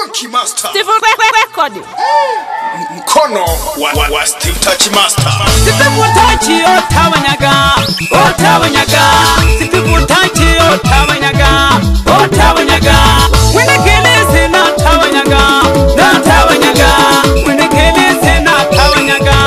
Funky Master Steve Record mkono wa Steve Touch Master Steve Touch otabanyaga Steve Touch otabanyaga Winekeleze na tabanyaga Winekeleze na tabanyaga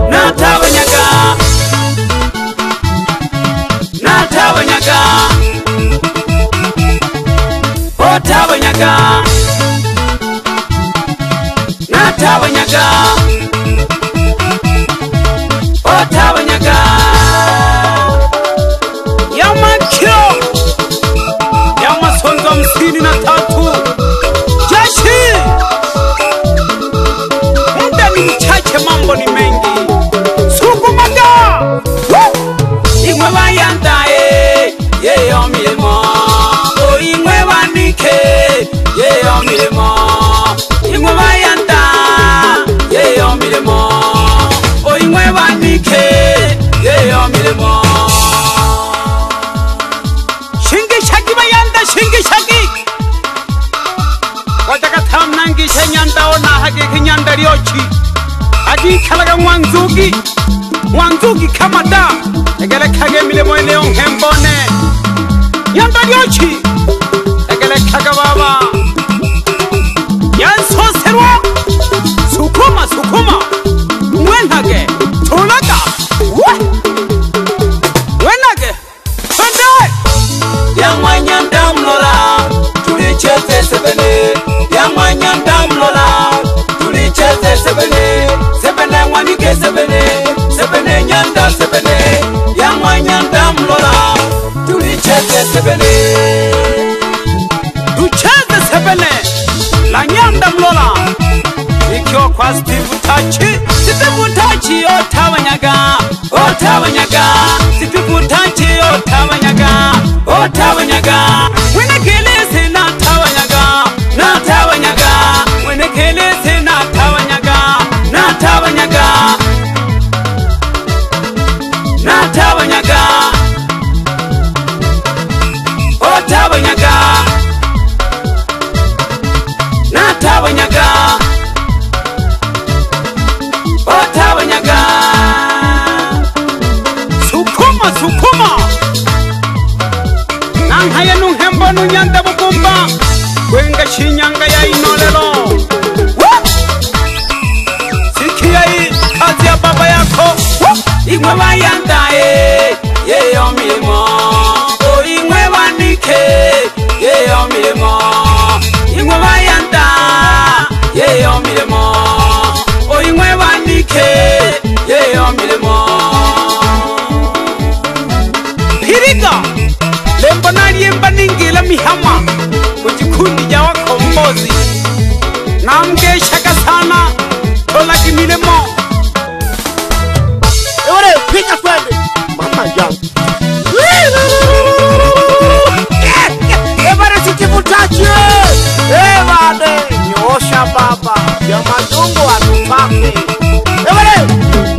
otabanyaga Yamakyo Yamasonzo 53 Jeshi muda ni mchache, mambo ni mengi. Sukumaga Ingwe bayandaye yeyo milimo Ingwe banike yeyo milimo Ingwe bayanda yeyo milimo Ingwe banike yeyo milimo Shingi shaki bayanda shingi shaki Wataka tamnangi shenyanda ona hage kinyanda ryochi Agi kalaga mwanzugi kama da Egele kage milimo eneo hembone Nyanda ryochi Egele kaga baba Yanso serwa Sukuma Mwenhage Tulaga Mwenhage Twende Yamanyanda mlola Tulicheze sebene Yamanyanda mlola Tulicheze sebene Sebene mwanike sebene nyanda sebene Yamanyanda mlola Tulicheze sebene Tucheze sebene La nyanda mlola Ikyo kwa Steve Touch otabanyaga Steve Touch otabanyaga Winekeleze na tabanyaga Winekeleze na tabanyaga Sukuma Nanhaya nuhembo nunyanda bukumba Kwenga shinyanga ya inolelo Sikia hii kazi ya baba yako Ingwe bayandaye yeyo milimo Ingwe banike yeyo milimo Ingwe bayanda yeyo milimo Ingwe banike yeyo milimo Pirika Lembo naliemba ningila mihama Kujikundi jawa kombozi Namgeshaka sana Tola kimilemo Ewane pika twende Mama yangu Ebane Steve Touch Ebane Nyosha baba Ya mazungu atupake Ebane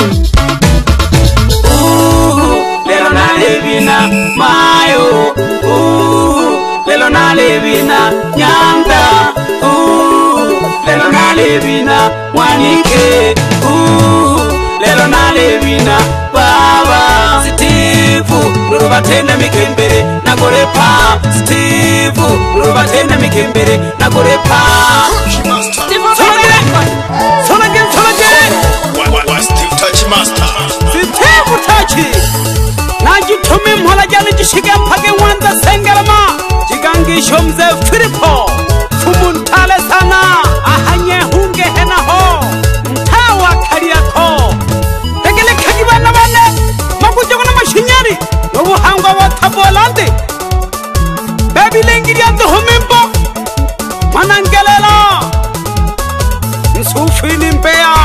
Lelo nalebina mayo Lelo nalebina nyanda Lelo nalebina mwanike Lelo nalebina baba Steve Nurubatenda mikembere nagorepa Steve Nurubatenda mikembere nagorepa Funky Master Solage wa Steve Touch Master Steve Touch Najitume mhola jana jishige mpage wanda sengerama Jigangisho mze Filipo Fumuntale sana Ahanye hunge hena ho Mtawa kariyako Tegele kagibana bane Mabujogo na mashinyari Nobu hangwa watabolande Baby lengiri ya duhumimbo Manangelela Nsufini mbea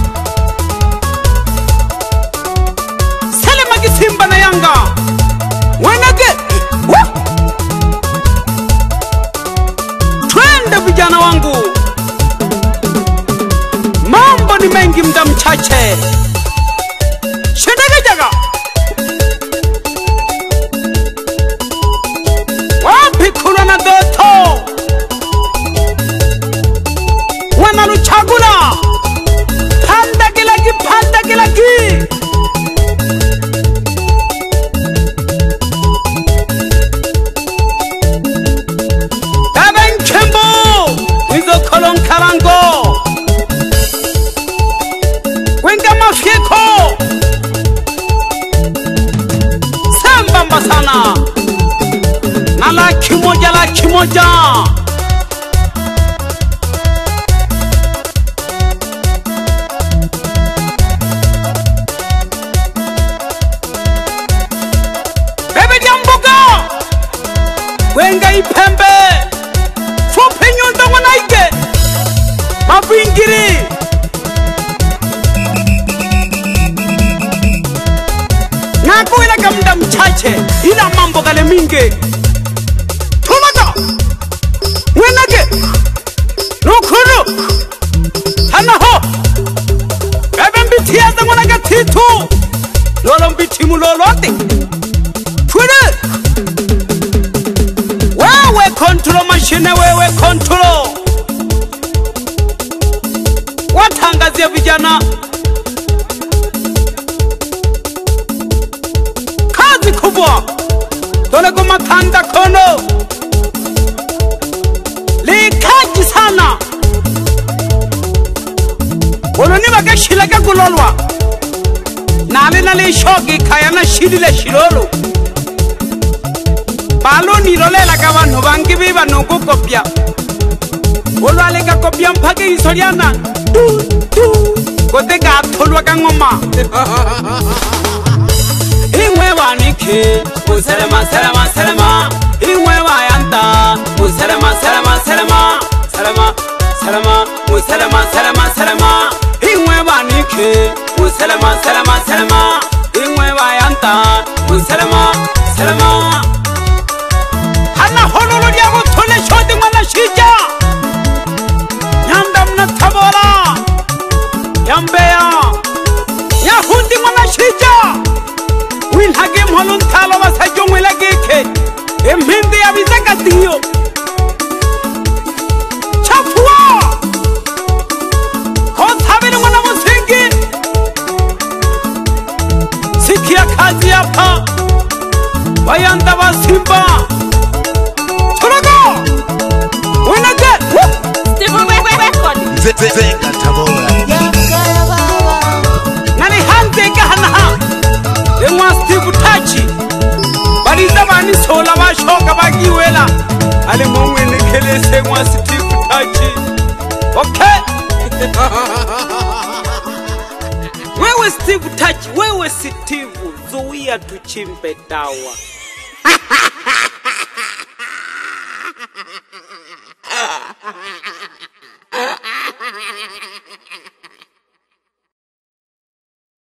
Simba na Yanga Wenage Twende vijana wangu Mambo ni mengi mda mchache Shedege jaga Wapi kula na doto Mwana Luchagula Panda Gilagi Taben Kembo Wizo Kolon Karango Wenga Mafieko Samba Mbasana Nala Kimoja Wenga ipembe Fupenyo ndongo naike Mabingiri Naku ila kamda mchache Ila mambo kale mingi Tumaga Mwenage Nukuru Hanaho Bebe mbiti ya zango naga titu Lolo mbiti mulolote Twede Wewe control machine wewe control Watangazia vijana Kazi kubwa Dole kumatanda kono Likaji sana Oloni wakashilaka kulolwa Nali shoki kaya na shidile shilolo Balo nirolela kabantu bangibi banuko kopya Olwale ka kopya mpake isoriana Kote ka tholwa ka ngoma Ingwe banike Muselema Ingwe bayanta Muselema Ingwe banike Muselema Ingwe bayanta Muselema Hana hololo diago thole shodi mwana shija Nyandam na tabola Yambeya Yahundi mwana shija Win hagim holun talo wasa jongwela geke Mhindi ya vizaka tiyo Chafua Hosabini mwana musingi Sikia kazi hapa Wayanda wa Simba Turago Winage Venga Tabora Nani hanze gahana Emwa Steve Tachi Bariza bani sola bashoka bagiwela Ale mongwe nekelese mwa Steve Tachi Okay Wewe Steve Tachi Wewe Steve Zuia tuchimbe dawa